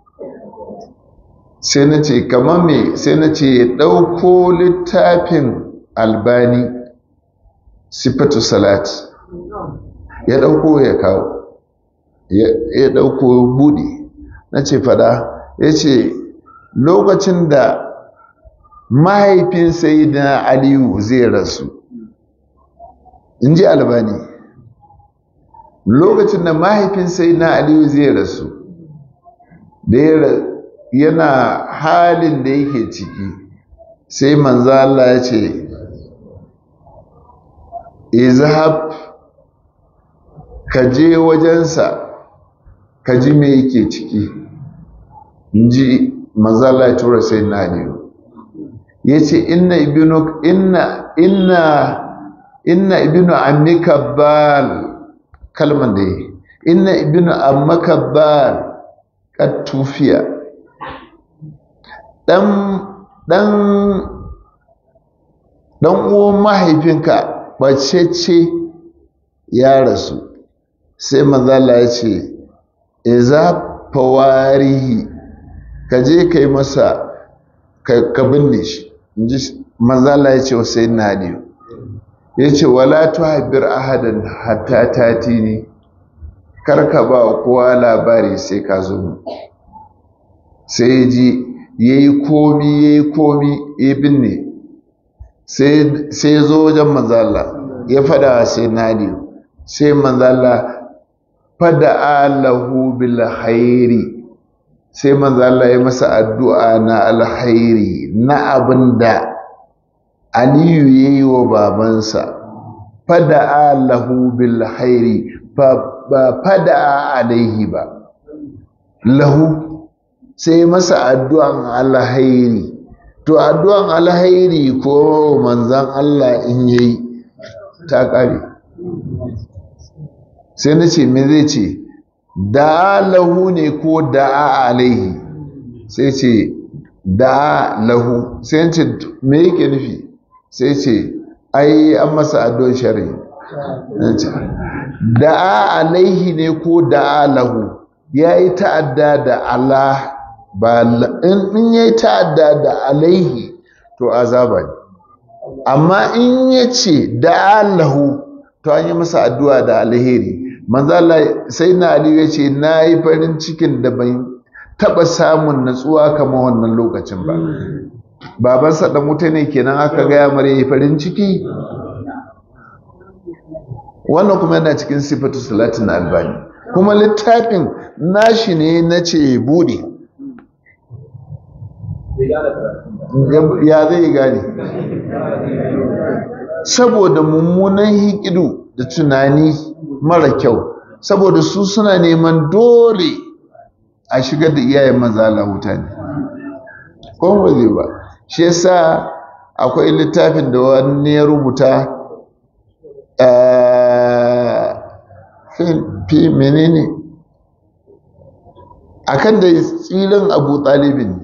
[SPEAKER 1] sai na ce kamar me sai na ce ya ɗauko littafin Albani sifatu salat ya ɗauko ya kawo ya ɗauko buɗe na ce fada ya ce lokacin da mahaifin sayyidina Aliyu zai rasu in ji Albani lokacin da mahaifin sayyidina Aliyu zai rasu da yana halin da yake ciki sai manzo Allah ya ce izhab ka je wajensa ka ji me yake ciki inji manzo Allah ya tura sayyidina Aliyu yace inna ibnu ammika bal kalman da yi inna ibnu ammaka bal kad tufiya dan uwan mahaifinka bacece ya rasu sai manzo Allah ya ce iza fawarihi ka je kai masa ka binne shi inji manzo Allah ya ce wa sayyidina Ali ya ce wala tuhabbir ahadan hatta tatini karka ba kowa labari sai ka zo mu sai ji yayi komi ya binne sai zo wajen manzo Allah ya fada sai nadi sai manzo Allah fada alahu bil khairi sai manzo Allah ya masa addu'a na alkhairi na abinda Aliyu yayi wa babansa fada alahu bil khairi ba fada alaihi ba lahu sai masa addu'an alkhairi to addu'an alkhairi ko manzan Allah in yayi ta kare sai nace me zai ce da lahu ne ko da alaihi sai ce da lahu sai ce me yake nufi sai ce ai an masa addu'an sharri da alaihi ne ko da lahu yayi ta'adda da Allah ba in yayi ta'adda da alaihi to azaba ne amma in yace da lahu to an yi masa addu'a da alheri manzo Allah sai na Ali yace nayi farin cikin da ban taba samun natsuwa kamar wannan lokacin ba babansa dan wuta ne kenan aka ga ya mare farin ciki wannan kuma yana cikin sifatu salatin Albani kuma littafin nashi ne nace bude ya zai gane saboda mummunan hikidu da tunani mara kyau saboda su suna neman dole a shigar da iyayen maza lahuta ne kuma ba zai ba shi yasa akwai littafin da wani ya rubuta fi menene akan da tsirin Abu Talibin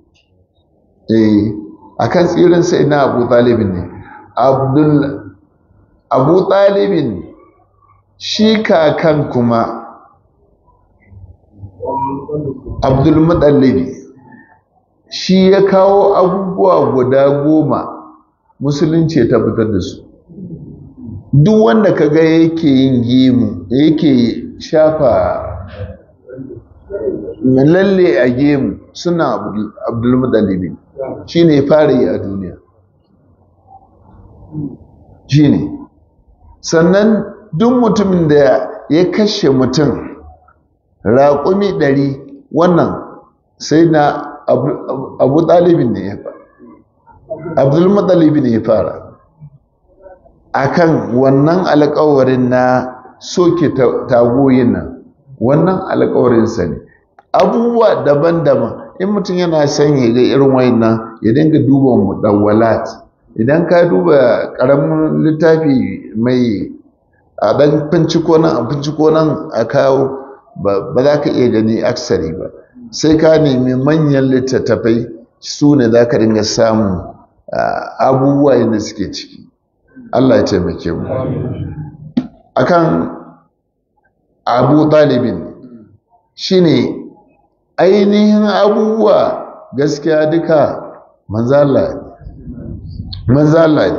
[SPEAKER 1] ne akan tsirin sai na Abu Talibin ne Abu Talibin shi kakan kuma Abdul Muttalib shi ya kawo abubuwa guda 10 musulunci ya tabbatar da su duk wanda kaga yake yin gemu yake shafa lalle a gemu suna Abdul Muttalib shi ne fara yi a duniya shi ne sannan duk mutumin da ya kashe mutum raƙumi 100 wannan sai na Abu Talibin ne ya fara Abdul Muttalib ne ya fara akan wannan alƙawarin na soke tagoyin nan wannan alƙawarin sa ne abubuwa daban-daban in mutum yana son ya ga irin wayannan ya dinga duba mudawwalat idan ka duba karamin littafi mai a dan finciko nan a kawo ba za ka iya gani aksari ba, sai ka nemi manyan littattafai su ne za ka dinga samun abubuwa da suke ciki. Allah ya taimake mu. Akan Abu Talibin shine ainihin abubuwa gaskiya duka manzo Allah ne.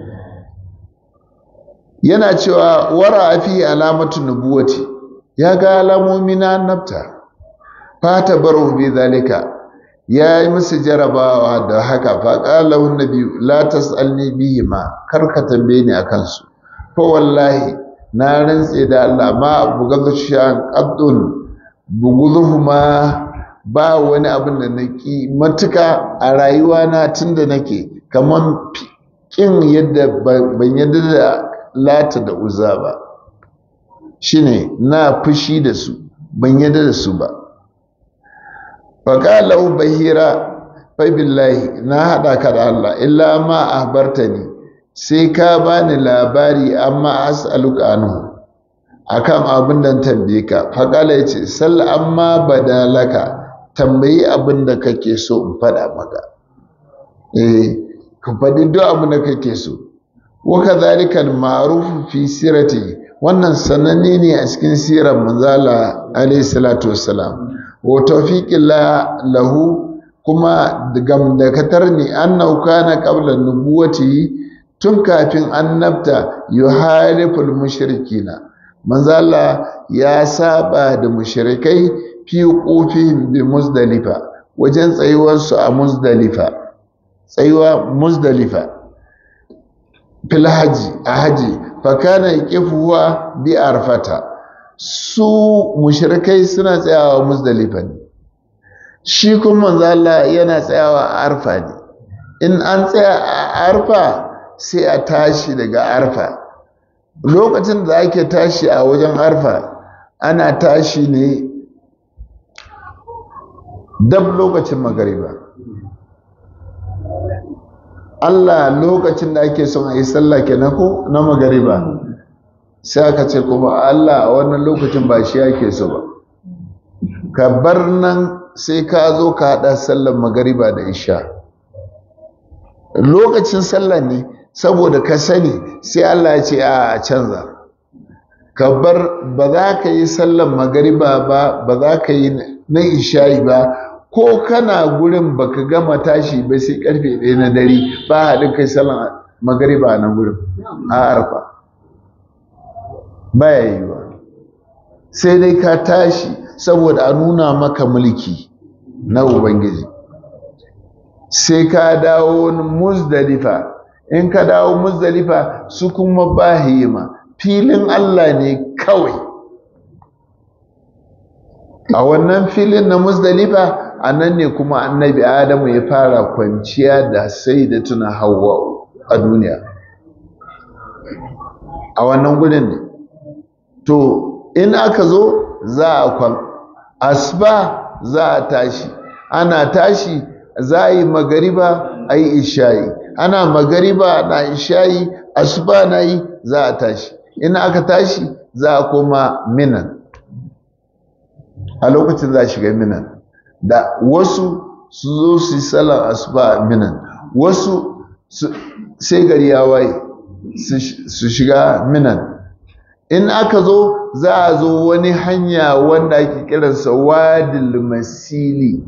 [SPEAKER 1] Yana cewa wara fi alamatu nubuwati, ya ga alamomi na annabta, fata baro bi zalika, ya yi musu jarabawa da haka, faƙala hun nabi la tas'alni bihi ma, karka tambaye ni akan su, fa wallahi na rantse da Allah ma bugadhu shan qaddun buguduhuma, ba wani abin da naki matuka a rayuwa na tunda nake, kaman kin yadda ban yadda da Lata da Uzza ba, shine na fushi da su, ban yadda da su ba. Faqala bahira fa billahi, na hada ka da Allah, illa ma ahbartani, sai ka bani labari amma as'aluka anhu, akan abin da tambaye ka. Faqala yace sal amma badalaka, tambayi abin da kake so in faɗa maka, ka faɗi duk abin da kake so. Wa kadhalika al-ma'ruf fi sirati, wannan sananne ne a cikin sirar manzala alayhi salatu wassalam. Wa tawfiqillah lahu, kuma gamdakatar ne annahu kana qabla nubuwati, tun kafin annabta yuhaliful mushrikina, manzala ya saba da mushrikai fi qufihim bi Muzdalifa, wajen tsayuwarsu a Muzdalifa, tsayuwa Muzdalifa fil haji, a haji, fakana yaqifuwa bi arfata, su mushrikai suna tsayawa Muzdalifa ne, shi kuma manzo Allah yana tsayawa a Arfa ne. In an tsaya a Arfa sai a tashi daga Arfa. Lokacin da ake tashi a wajen Arfa, ana tashi ne dab lokacin magariba. Allah lokacin da ake son a yi sallah kenan ko na magariba, sai aka ce kuma Allah a wannan lokacin ba shi yake so ba, ka bar nan sai ka zo ka haɗa sallar magariba da isha. Lokacin sallah ne, saboda ka sani sai Allah ya ce a canza, ka bar, ba za ka yi sallar magariba ba za ka yi na isha'i ba, ko kana gurin baka gama tashi ba sai karfe 1 na dare, ba haɗin kai sallar magariba na gurin a Arfa, baya yi ba, sai dai ka tashi saboda a nuna maka mulki na Ubangiji, sai ka dawo Muzdalifa. In ka dawo Muzdalifa, su kuma ba hima, filin Allah ne kawai. A wannan filin na Muzdalifa, a nan ne kuma annabi Adamu ya fara kwanciya da Sayyidatuna Hawwa a duniya, a wannan gudun ne. To in aka zo za a kwan asuba, za a tashi, ana tashi za a yi magariba, a yi isha'i, ana magariba na isha'i, asuba na yi, za a tashi. In aka tashi za a koma Minan, a lokacin za a shiga Minan, da wasu su zo su yi salar asuba a Minan, wasu sai gari ya waye su shiga Minan. In aka zo za a zo wani hanya wanda ake kiransa Wadil Masili.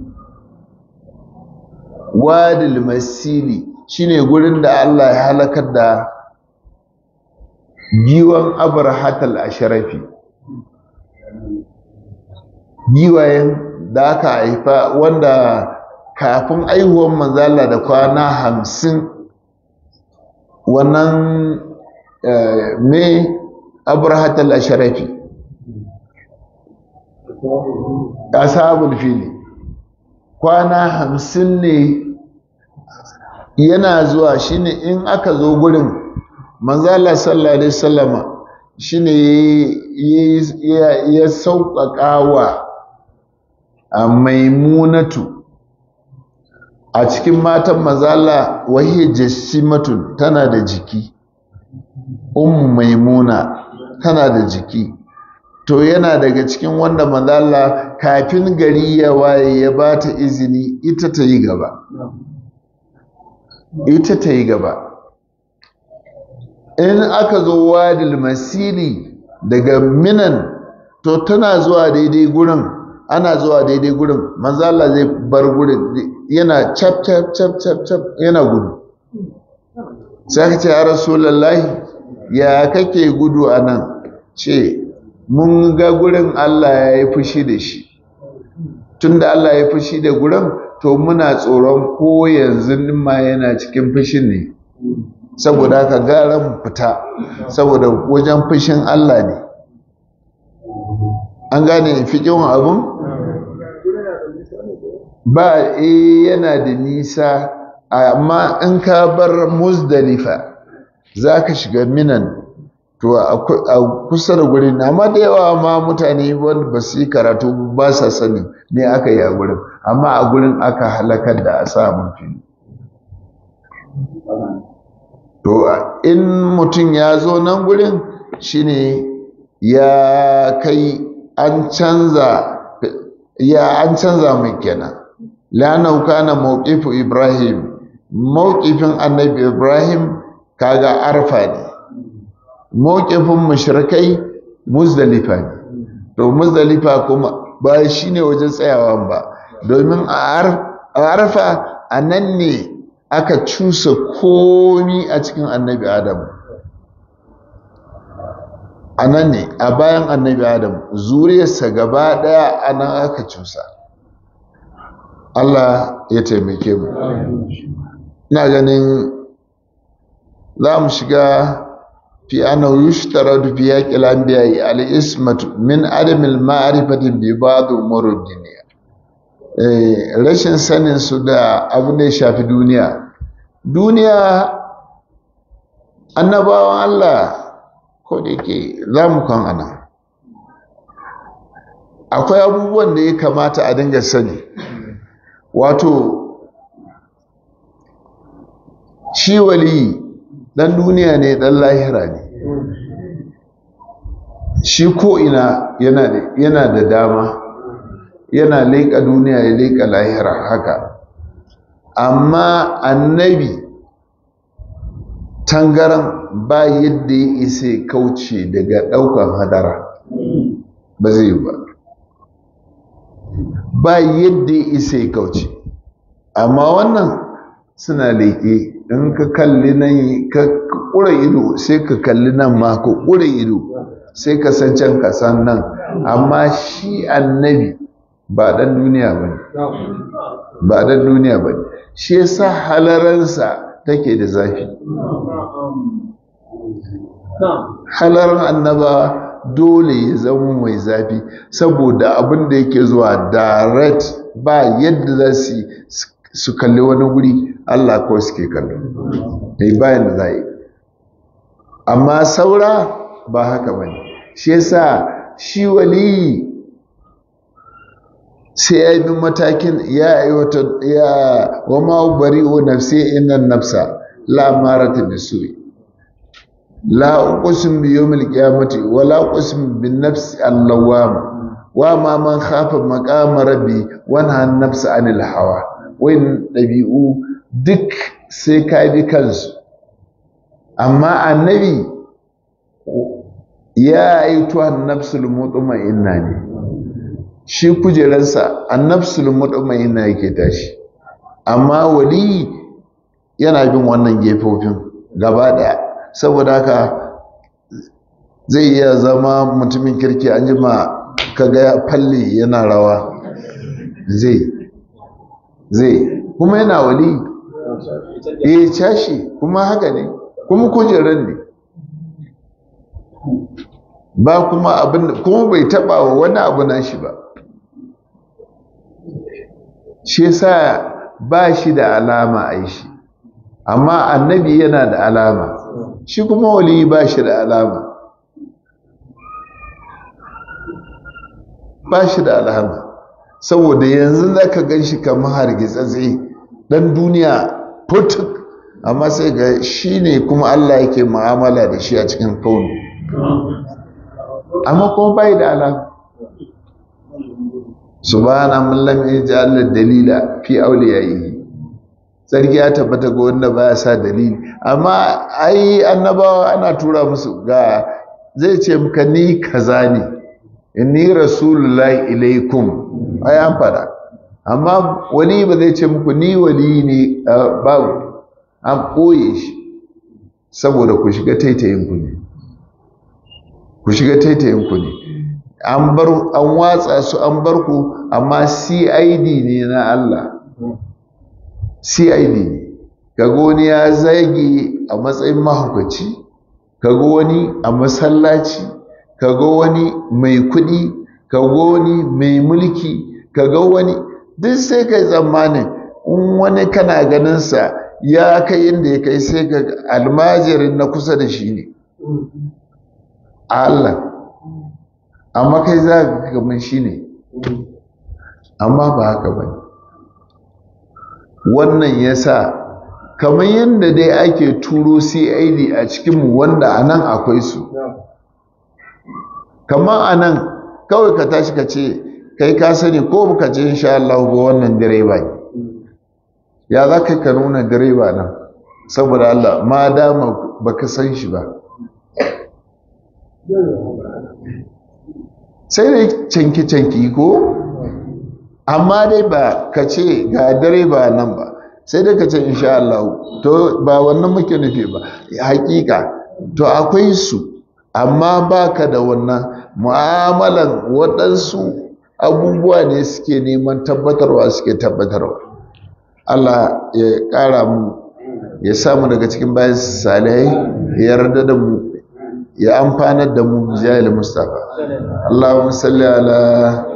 [SPEAKER 1] Wadil Masili shine gurin da Allah ya halakar da giwan Abrahatal Ashrafi, giwayen da aka haifa wanda kafin aihuwan manzala da kwana 50, wannan me Abrahatal Ashrafi, ashabul fili, kwana 50 ne yana zuwa. Shine in aka zo gurin manzala sallallahu alaihi wasallama, shine ya sauƙaƙa wa Maimunatu a cikin matan manzala, wahiyar Jassimatun, tana da jiki, Maimuna tana da jiki, to yana daga cikin wanda manzo Allah kafin gari ya waye ya ba ta izini ita ta yi gaba, ita ta yi gaba. In aka zo wadil masiri daga minan to tana zuwa daidai gurin, ana zuwa daidai gurin manzo Allah zai bar gurin yana cap cap cap cap cap yana gudu. Sai ka ce ya rasulullahi ya kake gudu anan? Ce mun ga gurin Allah ya yi fushi da shi, tunda Allah ya yi fushi da gurin to muna tsoron ko yanzu ma yana cikin fushin ne, saboda haka gara mu fita saboda wajen fushin Allah ne. An gane fikin abun? Ba yana da nisa, amma in ka bar Muzdalifa za ka shiga Minan to a kusa da gurin, amma da yawa ma mutane wanda ba su yi karatu ba sa sani ne aka yi a gurin, amma a gurin aka halakar da a samun fili. To in mutum ya zo nan gurin shine ya kai an canza mai kenan. La'annahu kana mawqifu Ibrahim, mawqifin annabi Ibrahim kaga Arfa ne, mawqifin mushrikai Muzdalifa ne. To Muzdalifa kuma ba shine wajen tsayawa ba, domin a Arfa anan ne aka cusa komi a cikin annabi Adam. Anan ne a bayan annabi Adam zuriyarsa gaba daya anan aka cusa. Allah ya taimake mu. Ina ganin za mu shiga fi annahu yushtaradu fi haqqil anbiya'i al-ismatu min adamil ma'rifati bi ba'd umur ad-dunya. Rashin sanin su da abin da ya shafi duniya annabawan Allah ko da yake za mu kan ana akwai abubuwan da ya kamata a dinga sani. Wato shi wali dan duniya ne dan lahira ne, shi ko ina yana da dama, yana leƙa duniya ya leƙa lahira haka. Amma annabi tangaran ba yadda ya isa kauce daga ɗaukan hadara, ba zai yi ba yadda ya isa kauce. Amma wannan suna leƙe, in ka kalli nan ka ƙura ido sai ka kalli nan ma ka ƙura ido sai ka san can ka san nan. Amma shi annabi ba ɗan duniya ba ne, ba ɗan duniya ba ne, shi yasa halaransa take da zafi. Halaran annaba dole ya zama mai zafi, saboda abin da yake zuwa direct ba yadda za su kalli wani guri, Allah kawai suke kallo, bayan da za yi. Amma saura ba haka ba ne. Shi yasa shi waliyi sai ya bi matakin ya aiwata ya wa ma bari'u nafsi inna nafsa la marata bisu'i la uqsim bi yawmil qiyamati wa la uqsim bin nafsi allawam wa ma man khafa maqama rabbi wa naha nafsa anil hawa. Wayin dabi'u duk sai ka bi kansu. Amma annabi ya aitu an-nafsul mutma'inna ne, shi kujeransa annafsul mutmainna yake tashi. Amma wali yana bin wannan gefofin gaba daya, saboda haka zai iya zama mutumin kirki an jima kaga ya falle yana rawa, zai kuma yana wali tashi kuma haka ne, kuma kujeran ne ba kuma abin, kuma bai taba wa wani abu na shi ba. Shi yasa ba shi da alama a shi, amma annabi yana da alama, shi kuma wali ba shi da alama, ba shi da alama. Saboda yanzu za ka gan shi kamar hargitsatse ɗan duniya putuk, amma sai ga shi ne kuma Allah yake mu'amala da shi a cikin kauni. amma kuma bai da alama. Subhana man lam yaj'al dalila fi awliyaihi, sarki ya tabbata ga wanda baya sa dalili. Amma ai annabawa ana tura musu ga zai ce muka ni kaza ne, inni rasulullahi ilaikum, ai an fada. Amma wali ba zai ce muku ni wali ne, babu, an ɓoye shi saboda ku shiga taitayin ku ne, ku shiga taitayin ku ne. An watsa su an bar ku, amma CID ne na Allah, CID ne. Kaga wani ya zage a matsayin mahaukaci, kaga wani a masallaci, kaga wani mai kuɗi, kaga wani mai mulki, kaga wani duk sai kai tsammanin in wani kana ganinsa ya kai inda ya kai, sai ka almajirin na kusa da shi ne Allah, amma kai za ka kamar shi ne, amma ba haka ba ne. Wannan ya sa kamar yadda dai ake turo CID a cikinmu, wanda a nan akwai su, kamar a nan kawai ka tashi ka ce kai ka sani ko baka ce insha Allah ba wannan direba ne, ya za ka nuna direba nan saboda Allah ma dama baka san shi ba, sai dai canki ko, amma dai ba ka ce ga direba nan ba, sai dai ka ce insha Allah. To ba wannan muke nufi ba, hakika to akwai su, amma baka da wannan mu'amalan. Waɗansu abubuwa ne suke neman tabbatarwa, suke tabbatarwa. Allah ya ƙara mu, ya samu daga cikin bayan salihai, ya yarda da mu, ya amfanar da mu bijayil Mustafa. Allahumma salli ala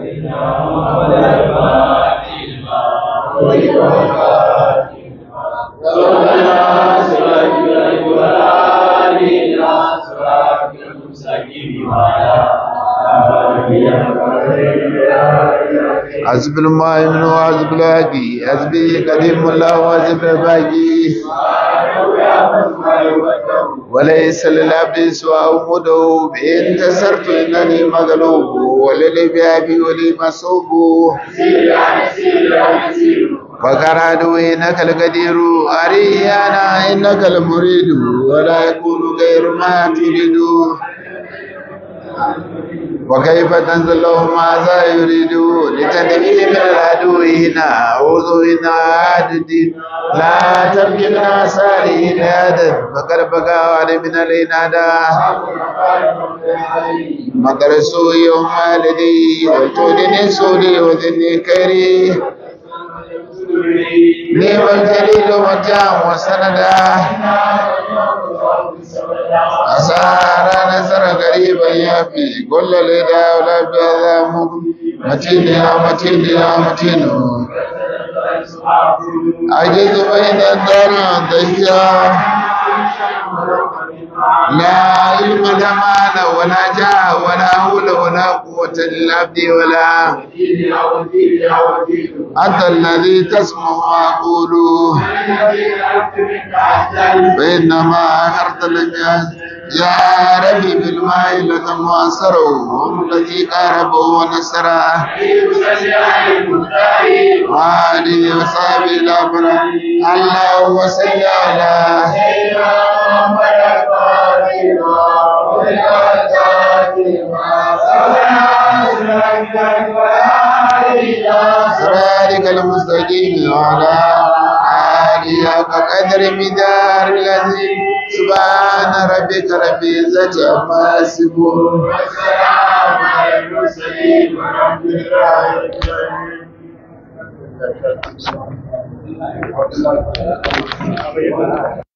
[SPEAKER 1] حسب المؤمن وحسب الهادي، حسبي قديم الله وحسب الباقي، وليس للعبد سوى مده، بإن انتصرت إنني مغلوب، وللبيابي ولي مصوب، فقر عدوي إنك القدير، أريانا إنك المريد، ولا يكون غير ما تريد. وكيف تنزل له ماذا يريد، لتدبير من العدو هنا أعوذ هنا عادد، لا تبقنا سالين عدد، فقد بقى وعد من الإنادة، مقر سوء يوم والدي، وجودني سوري وذني كيري، نعم الجليل وجام وسندا، أسارا نصر قريبا يافي، كل لدى ولا بهذا متين يا متين يا متين، أجد بين الدار ضيا، لا علم جمال ولا جاه ولا حول ولا قوة للعبد ولا، أنت الذي تسمع وأقول، فإنما أخرت لم يا ربي بالماء لتمواصره، هم الذي قاربه ونصره، وآله وصحبه الأبرار. اللهم صل على صراطك المستقيم، وعلى آله وقدر مدار الذي، سبحان ربك رب العزة عما يصفون، وسلام على المرسلين، والحمد لله رب العالمين.